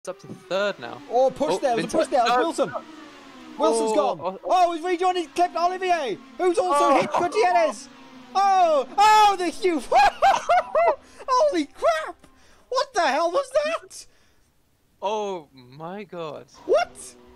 up to third now. Oh, push there. It was a push there. It was Wilson. Wilson's gone. Oh, he's rejoined. He's clipped Olivier, who's also hit Gutierrez. Oh, the Hugh. Holy crap. What the hell was that? Oh, my God. What?